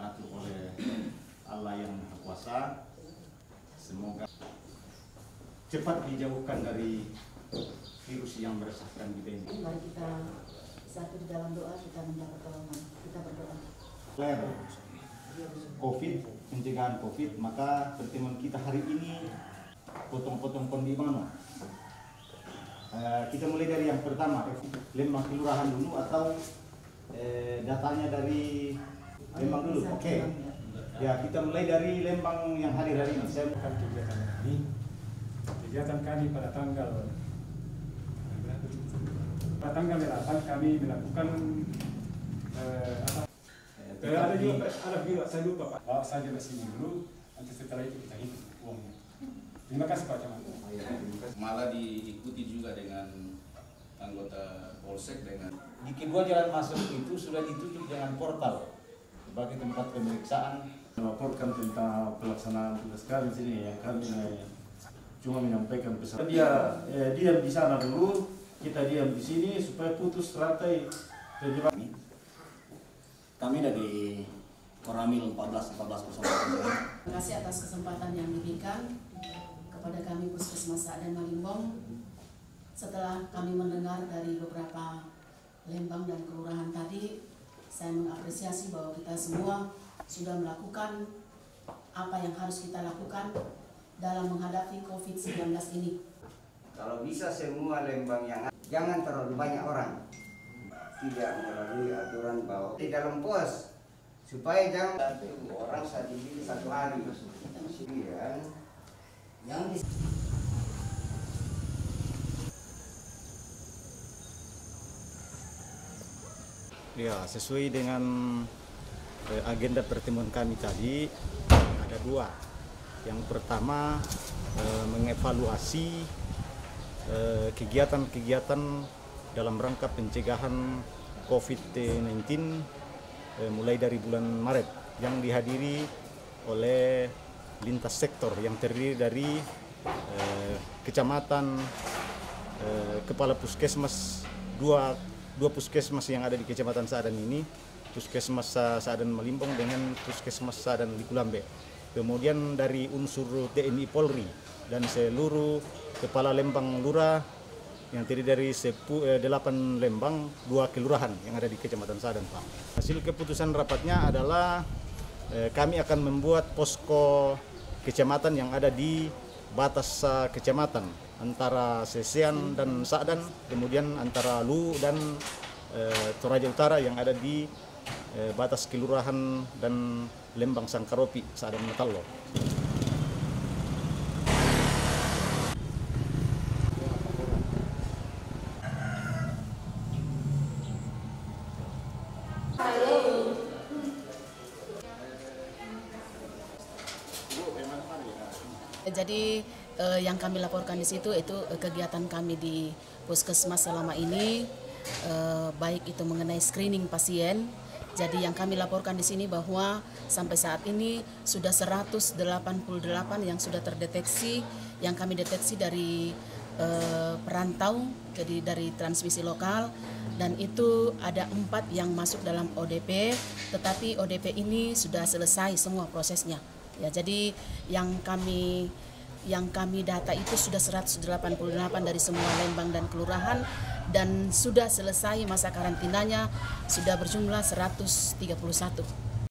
diatur oleh Allah yang Maha Kuasa. Semoga cepat dijauhkan dari virus yang meresahkan kita ini. Mari kita satu di dalam doa, kita minta pertolongan, kita berdoa. COVID, pencegahan COVID, maka pertemuan kita hari ini potong-potong di mana? Kita mulai dari yang pertama, Lembang kelurahan dulu atau datanya dari Lembang dulu. Oke. Ya, kita mulai dari Lembang yang hadir hari ini. Saya bukan kegiatan kami pada tanggal 8 kami melakukan ada juga saya lupa Pak, bawa saja ke sini dulu, nanti setelah itu kita hitung uangnya. Terima kasih Pak Camat. Malah diikuti juga dengan anggota Polsek dengan di kedua jalan masuk itu sudah ditutup dengan portal sebagai tempat pemeriksaan. Melaporkan tentang pelaksanaan tugas kami sini yang kami cuma menyampaikan pesan. Dia diam di sana dulu, kita diam di sini supaya putus rantai penyebaran. Kami dari Koramil 1408. Terima kasih atas kesempatan yang diberikan kepada kami Puskesmas Saadan Malimbong. Setelah kami mendengar dari beberapa Lembang dan kelurahan tadi, saya mengapresiasi bahwa kita semua sudah melakukan apa yang harus kita lakukan dalam menghadapi COVID-19 ini. Kalau bisa semua Lembang yang jangan terlalu banyak orang, tidak melalui aturan bahwa di dalam pos supaya jangan orang satu hari yang Ya, sesuai dengan agenda pertemuan kami tadi ada dua. Yang pertama mengevaluasi kegiatan-kegiatan dalam rangka pencegahan COVID-19 mulai dari bulan Maret yang dihadiri oleh lintas sektor yang terdiri dari kecamatan, kepala puskesmas, dua puskesmas yang ada di Kecamatan Saadan ini, Puskesmas Saadan Malimbong dengan Puskesmas Saadan Likulambe. Kemudian dari unsur TNI Polri dan seluruh kepala Lembang Lurah yang terdiri dari 8 Lembang, 2 kelurahan yang ada di Kecamatan Saadan, Pak. Hasil keputusan rapatnya adalah kami akan membuat posko kecamatan yang ada di batas kecamatan antara Sesean dan Saadan, kemudian antara Lu dan Toraja Utara yang ada di batas kelurahan dan Lembang Sangkaropi, Saadan Metallo. Jadi yang kami laporkan di situ itu kegiatan kami di Puskesmas selama ini, baik itu mengenai screening pasien. Jadi yang kami laporkan di sini bahwa sampai saat ini sudah 188 yang sudah terdeteksi, yang kami deteksi dari perantau, jadi dari transmisi lokal, dan itu ada 4 yang masuk dalam ODP, tetapi ODP ini sudah selesai semua prosesnya. Ya, jadi yang kami data itu sudah 188 dari semua Lembang dan kelurahan, dan sudah selesai masa karantinanya sudah berjumlah 131.